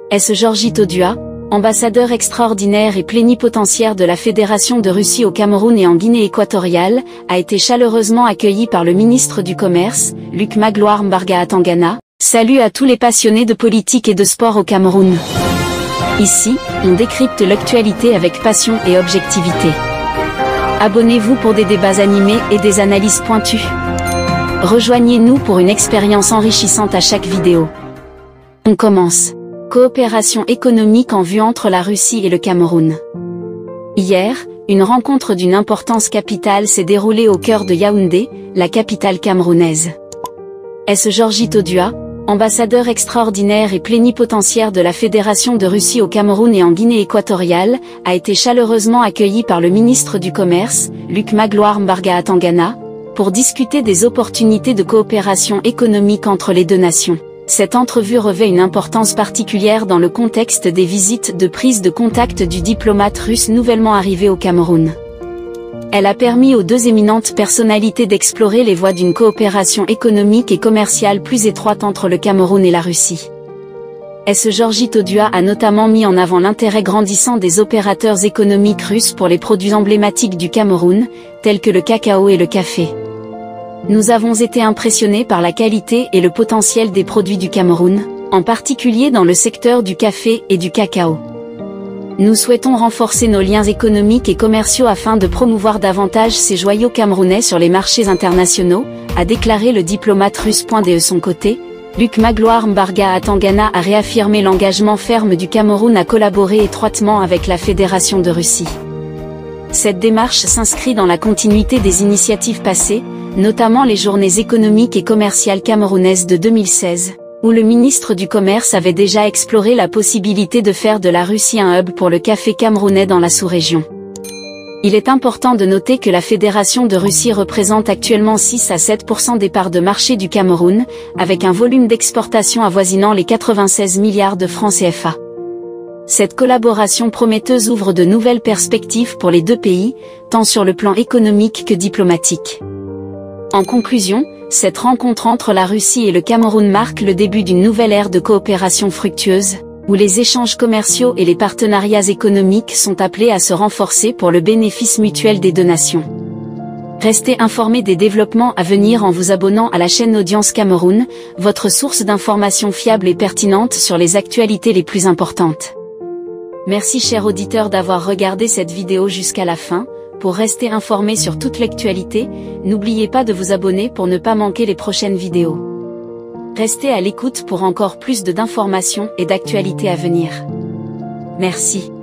Est-ce Georgie Todua, ambassadeur extraordinaire et plénipotentiaire de la Fédération de Russie au Cameroun et en Guinée équatoriale, a été chaleureusement accueilli par le ministre du Commerce, Luc Magloire Mbarga Atangana. Salut à tous les passionnés de politique et de sport au Cameroun. Ici, on décrypte l'actualité avec passion et objectivité. Abonnez-vous pour des débats animés et des analyses pointues. Rejoignez-nous pour une expérience enrichissante à chaque vidéo. On commence. Coopération économique en vue entre la Russie et le Cameroun. Hier, une rencontre d'une importance capitale s'est déroulée au cœur de Yaoundé, la capitale camerounaise. Est-ce Georgie Todua, ambassadeur extraordinaire et plénipotentiaire de la Fédération de Russie au Cameroun et en Guinée équatoriale, a été chaleureusement accueilli par le ministre du Commerce, Luc Magloire Mbarga Atangana, pour discuter des opportunités de coopération économique entre les deux nations. Cette entrevue revêt une importance particulière dans le contexte des visites de prise de contact du diplomate russe nouvellement arrivé au Cameroun. Elle a permis aux deux éminentes personnalités d'explorer les voies d'une coopération économique et commerciale plus étroite entre le Cameroun et la Russie. Est-ce Georgie Todua a notamment mis en avant l'intérêt grandissant des opérateurs économiques russes pour les produits emblématiques du Cameroun, tels que le cacao et le café. Nous avons été impressionnés par la qualité et le potentiel des produits du Cameroun, en particulier dans le secteur du café et du cacao. Nous souhaitons renforcer nos liens économiques et commerciaux afin de promouvoir davantage ces joyaux camerounais sur les marchés internationaux, a déclaré le diplomate russe. De son côté, Luc Magloire Mbarga Atangana a réaffirmé l'engagement ferme du Cameroun à collaborer étroitement avec la Fédération de Russie. Cette démarche s'inscrit dans la continuité des initiatives passées, notamment les journées économiques et commerciales camerounaises de 2016, où le ministre du Commerce avait déjà exploré la possibilité de faire de la Russie un hub pour le café camerounais dans la sous-région. Il est important de noter que la Fédération de Russie représente actuellement 6 à 7% des parts de marché du Cameroun, avec un volume d'exportation avoisinant les 96 milliards de francs CFA. Cette collaboration prometteuse ouvre de nouvelles perspectives pour les deux pays, tant sur le plan économique que diplomatique. En conclusion, cette rencontre entre la Russie et le Cameroun marque le début d'une nouvelle ère de coopération fructueuse, où les échanges commerciaux et les partenariats économiques sont appelés à se renforcer pour le bénéfice mutuel des deux nations. Restez informés des développements à venir en vous abonnant à la chaîne Audience Cameroun, votre source d'informations fiable et pertinente sur les actualités les plus importantes. Merci chers auditeurs d'avoir regardé cette vidéo jusqu'à la fin. Pour rester informé sur toute l'actualité, n'oubliez pas de vous abonner pour ne pas manquer les prochaines vidéos. Restez à l'écoute pour encore plus d'informations et d'actualités à venir. Merci.